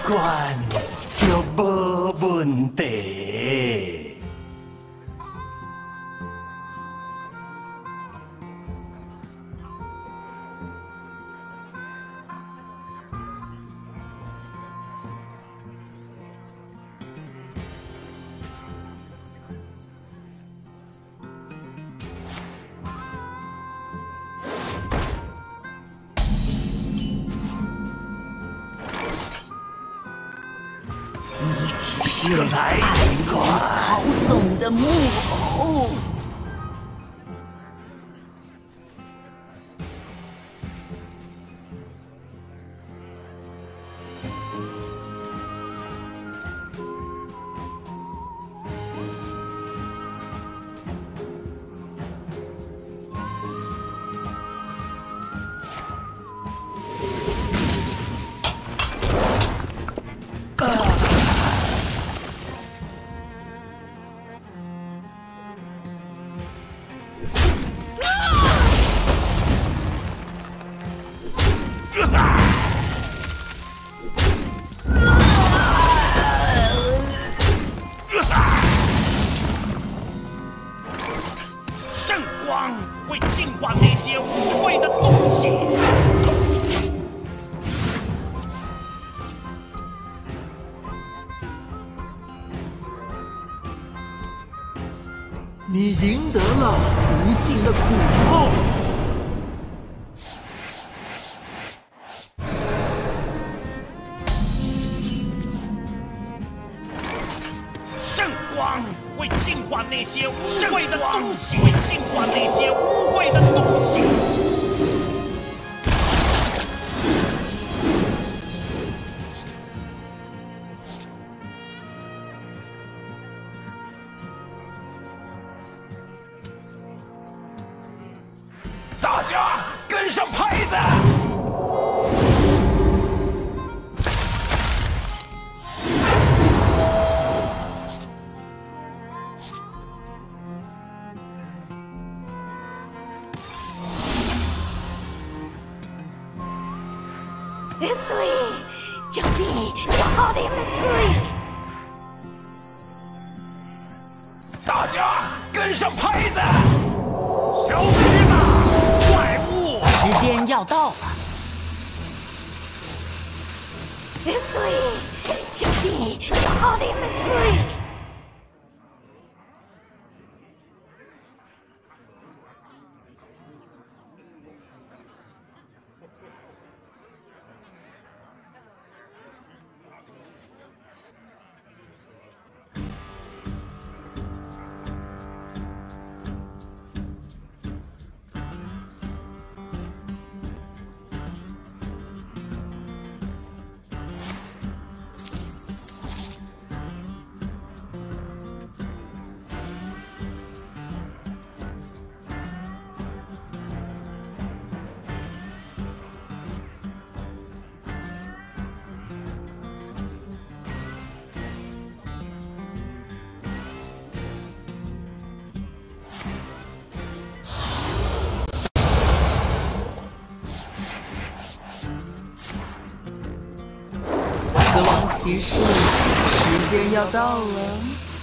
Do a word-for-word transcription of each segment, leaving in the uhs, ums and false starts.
惯就无问题。 是来曹总的木偶。 圣光会净化那些污秽的东西。 你赢得了无尽的苦痛。 圣光会净化那些污秽的东西，会净化那些污秽的东西。大家跟上拍子！ 水，就你，就好啉的水。 大家跟上拍子！消失吧，怪物！ 时间要到了。水，就你，就好啉的水。 死亡骑士，时间要到了。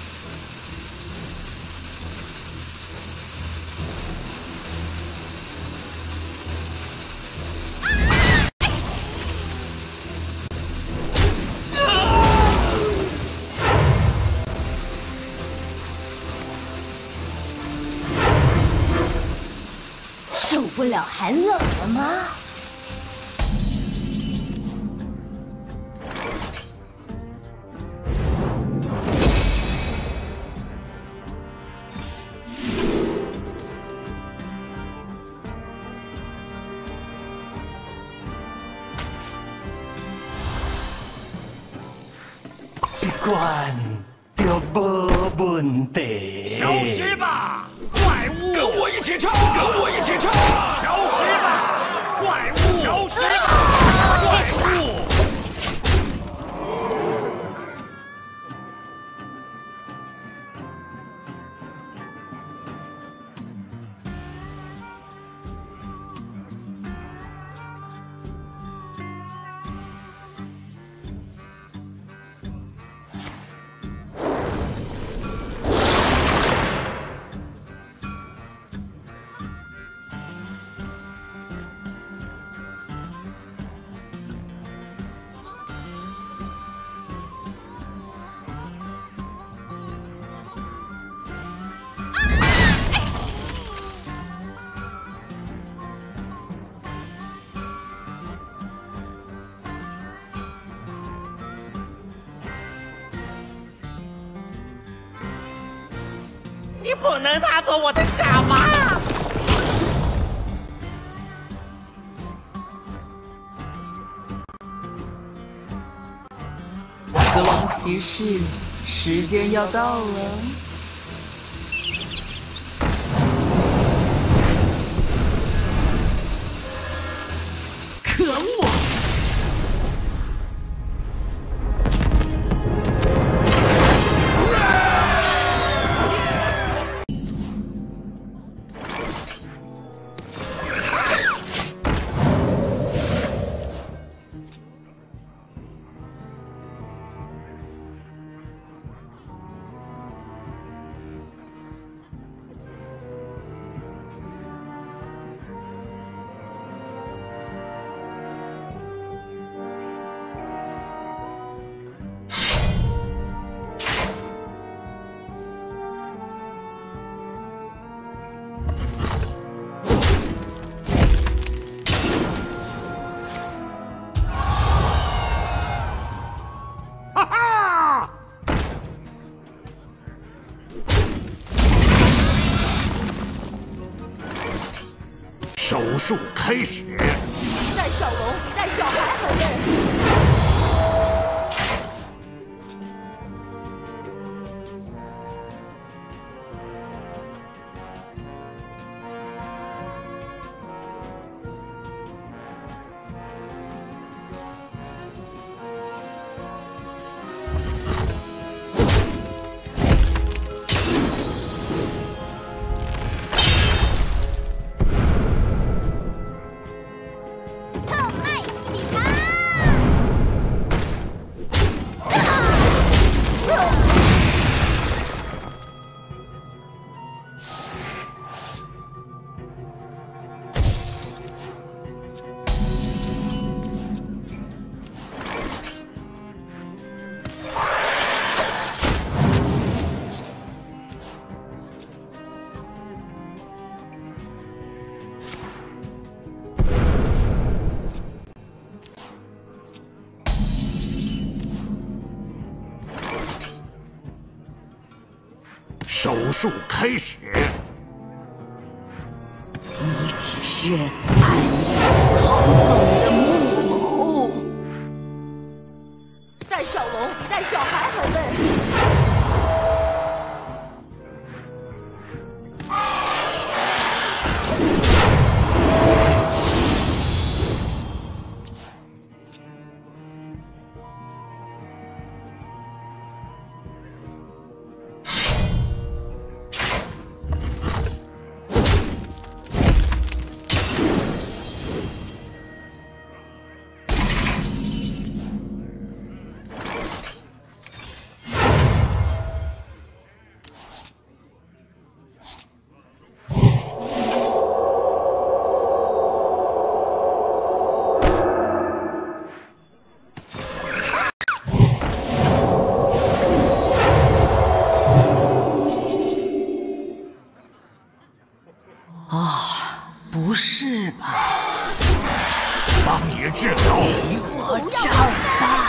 受不了寒冷了吗？ 一关就无问题。 消失吧，怪物！ 跟我一起唱，跟我一起唱！ 消失吧，怪物！消失吧，怪物！ 你不能拿走我的下马！ 死亡骑士，时间要到了。可恶！ 手术开始。 带小龙，带小孩很累。 手术开始。 你只是暗影操纵的木偶。带小龙，带小孩很累。 不是吧？ 帮你治疗， 给我找吧！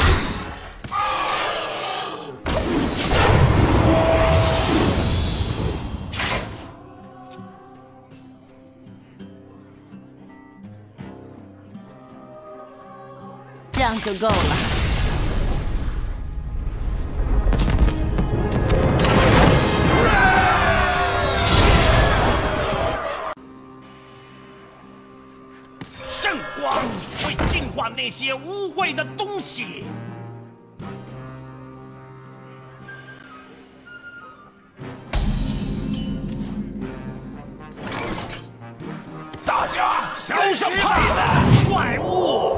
这样就够了。 光会净化那些污秽的东西。大家跟上派的怪物！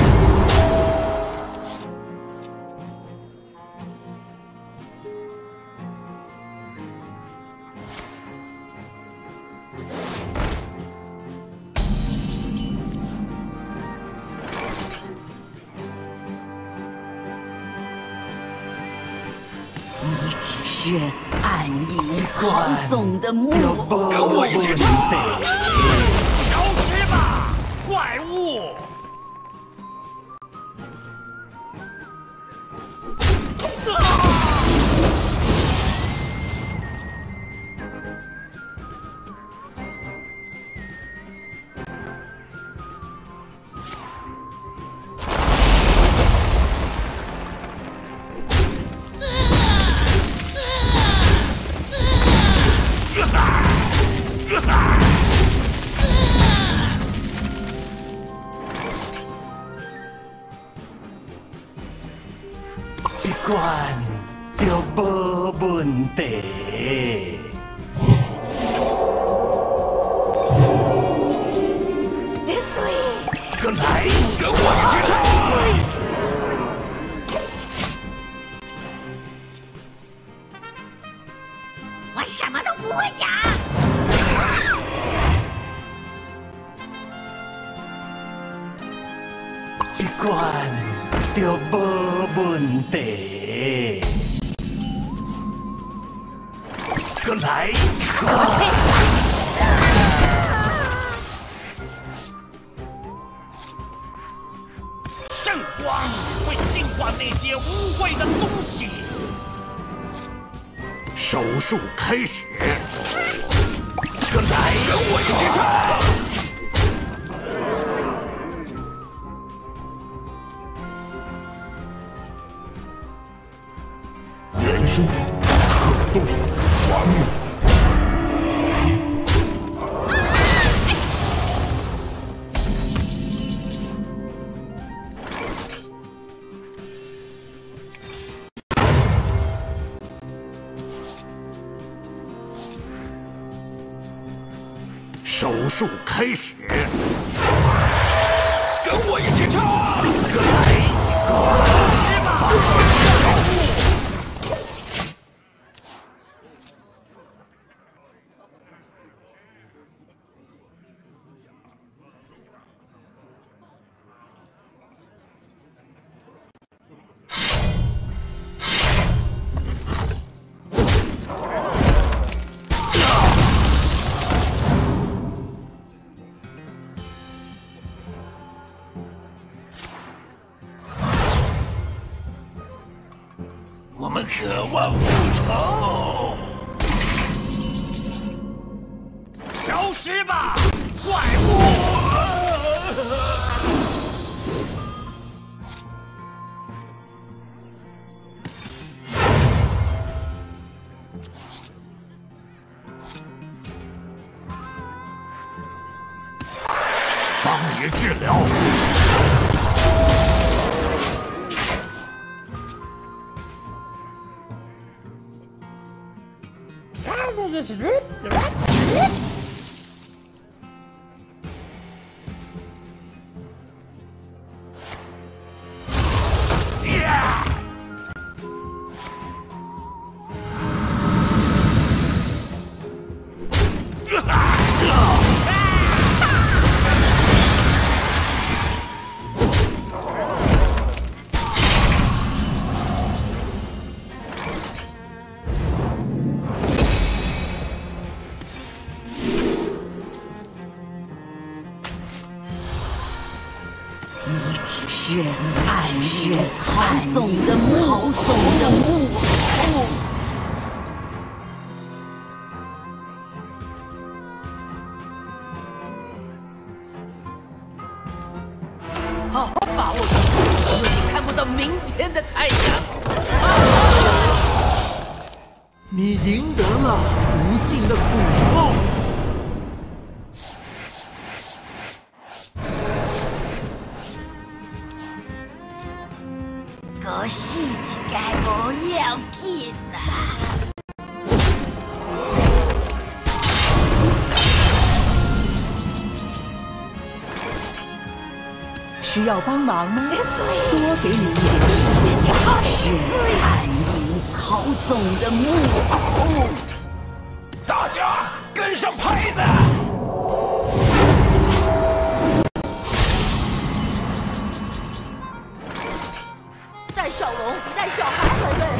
你只是暗影操纵的木偶。 跟我一起冲！ 消失吧，怪物！啊！ 一关就无问题。 别追！ 跟来， 跟我一起唱。 我什么都不会讲。 一关就无问题。跟来，一关。 圣光会净化那些污秽的东西。 手术开始， 跟来， 跟我一起唱。元素可动完美。手术开始，跟我一起唱。 跟来，一关。 我们渴望复仇， 消失吧，怪物！ 帮你治疗。 只是暗日操纵的操纵的木偶。 好好把握住，因为你看不到明天的太阳。 你赢得了无尽的苦痛。 个死一个无要紧啊！ 需要帮忙吗？多给你一点时间找他是暗影操纵的木偶。 大家跟上拍子。 带小龙比带小孩还累。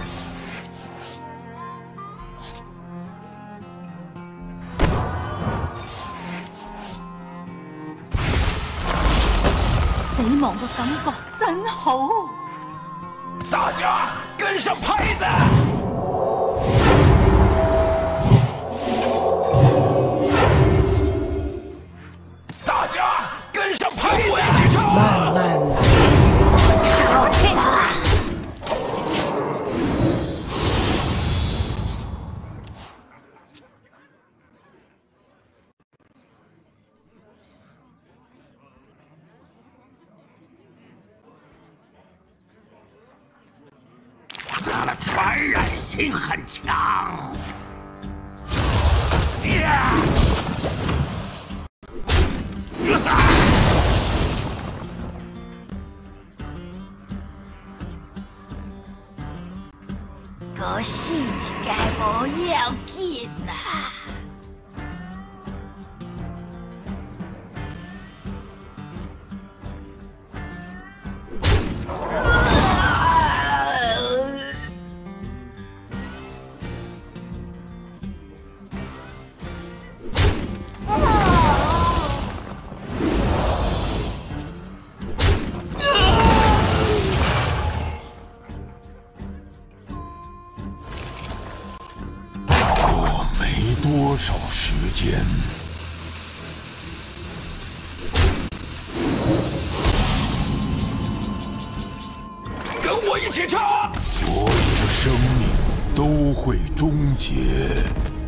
死亡嘅感覺真好。 大家跟上拍子。大家跟上拍子，跟我一起唱。 慢慢来。 它的传染性很强。呀！ 个死一个无要紧啦。 多少时间？跟我一起唱！所有的生命都会终结。